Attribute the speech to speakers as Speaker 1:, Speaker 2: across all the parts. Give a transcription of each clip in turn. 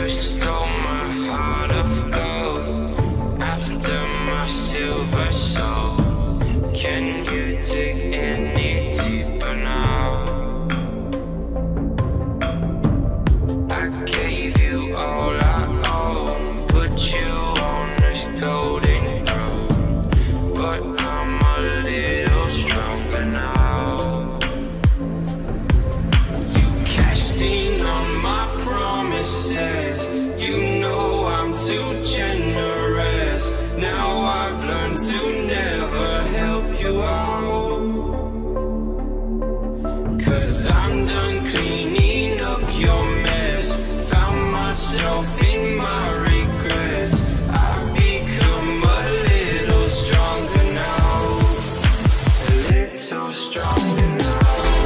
Speaker 1: You stole my heart of gold after my silver soul. Can you dig any deeper now? I gave you all I own, put you on this golden road, but I'm a little stronger now. You cashed in on my promises, you know I'm too generous. Now I've learned to never help you out, 'cause I'm done cleaning up your mess. Found myself in my regrets. I've become a little stronger now, a little stronger now.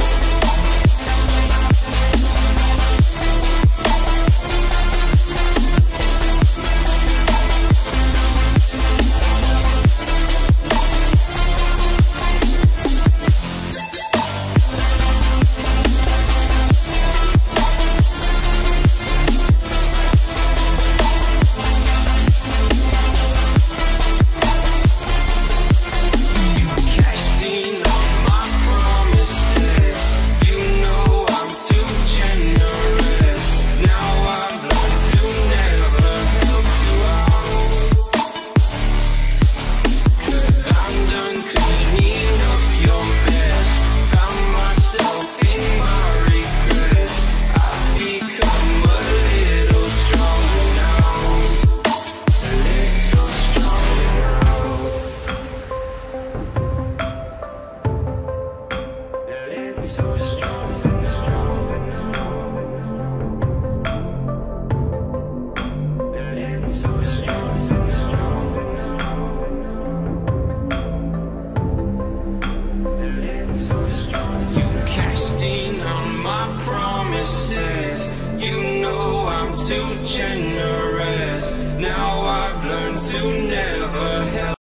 Speaker 1: You know I'm too generous. Now I've learned to never help.